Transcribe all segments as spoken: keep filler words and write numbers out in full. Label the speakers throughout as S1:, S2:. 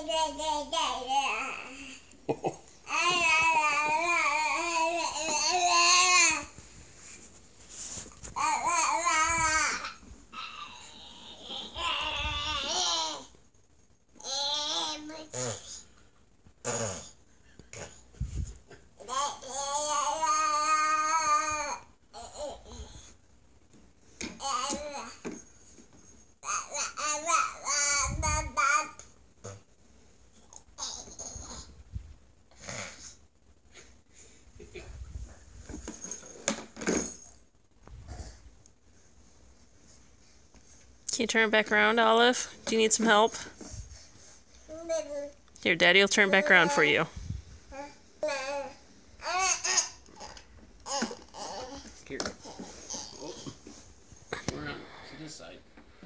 S1: Can you turn it back around, Olive? Do you need some help? Here, Daddy will turn back around for you.
S2: Here. Oh. We're on to this side.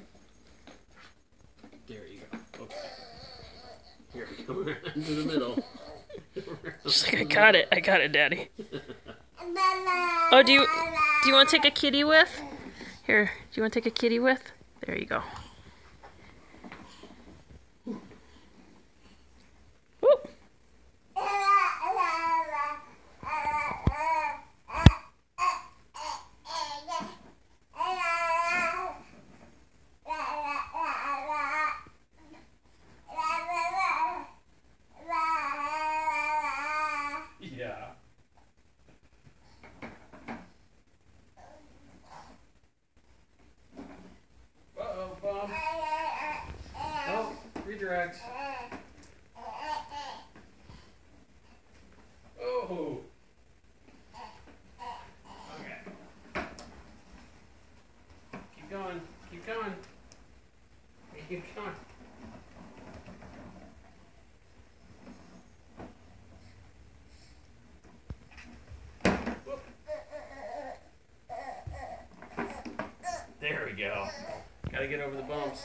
S2: There you go. Okay. Here, come around to the middle.
S1: She's like, I got it. I got it, Daddy. Oh, do you do you want to take a kitty with? Here, do you want to take a kitty with? There you go. Whoop.
S2: Yeah. Uh-oh, Bob. Oh, redirect. Oh. Okay. Keep going. Keep going. Keep going. Whoop. There we go. Gotta get over the bumps.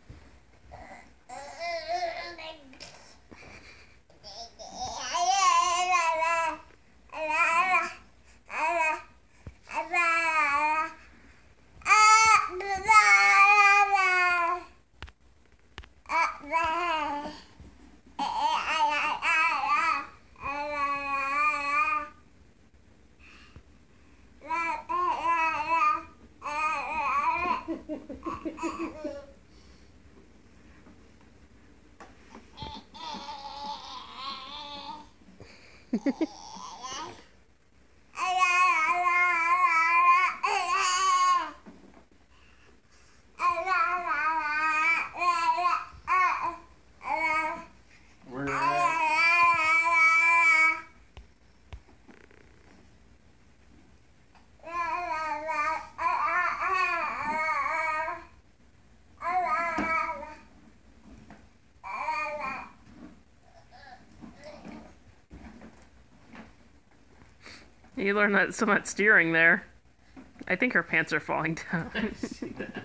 S1: You learned that some that steering there. I think her pants are falling down.
S2: See that?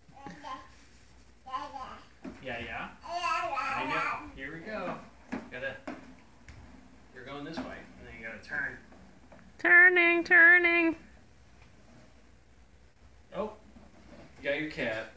S2: Yeah, yeah. I know. Here we go. Gotta. You're going this way, and then you gotta turn.
S1: Turning, turning.
S2: Oh, you got your cat.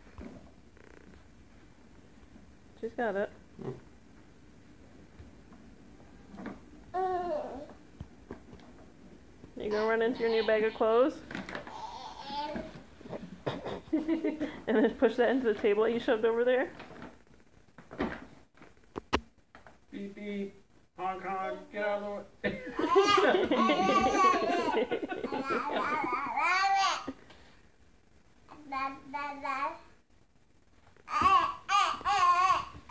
S1: She's got it. gonna run into your new bag of clothes? And then push that into the table that you shoved over there?
S2: Beep beep. Honk honk. Get out of the way.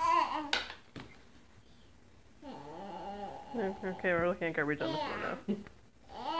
S1: Okay, we're looking at garbage on the floor now.